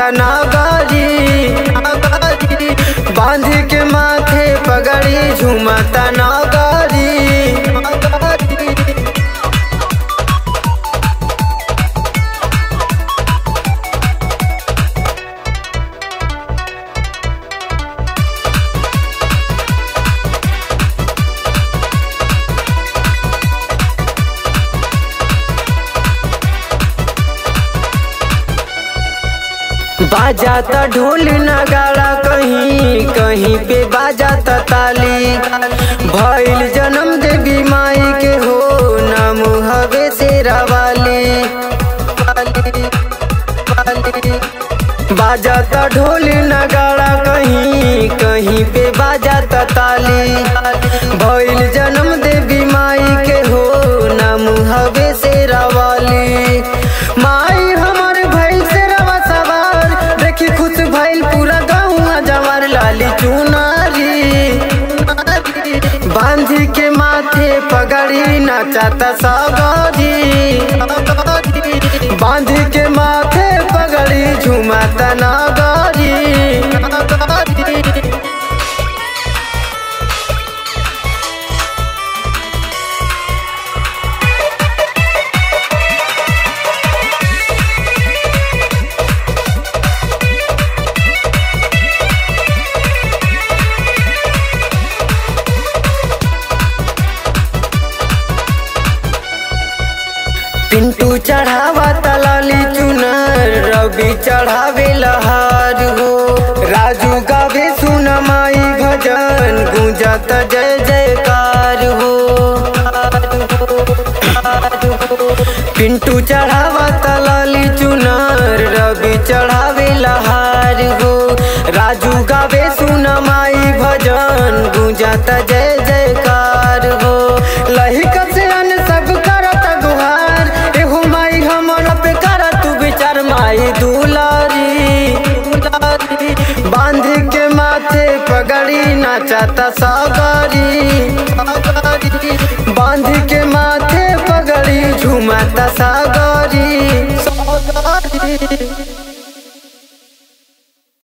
झुमता नगरी, बांध के माथे पगड़ी झुमता नगरी। बाजाता ढोल नगाड़ा कहीं कहीं पे बाजाता ताली, भइल जन्म देवी माई के हो नाम हवे शेरावाली। बाजाता ढोल नगाड़ा कहीं कहीं पे बाजाता ताली, भइल जन्म देवी माई के हो नाम हवे शेरावाली। माई हमर भइल शेरावा सवार, देखी खुश भइल पूरा गाँव जवार। लाली चुनारी बांध के माथे पगड़ी नाचता सगरी, बांध के माथे पगड़ी झुमता नगरी। पिंटू चढ़ावा तलाली चुनर, रवि चढ़ावे लहार हो। राजू गावे सुन माई भजन, गूंजत जय जयकार हो। पिंटू चढ़ावा तलाली चुनर, रवि चढ़ावे लहार हो। राजू गावे सुन माई भजन, गूंजत जय जयकार हो। लहिका से अन सब करत गुहार, एहो माई हमर पे कर तू विचार। माई दुलारी बांध के माथे पगड़ी नाचता सगरी, बांध के माथे पगड़ी झुमता सगरी।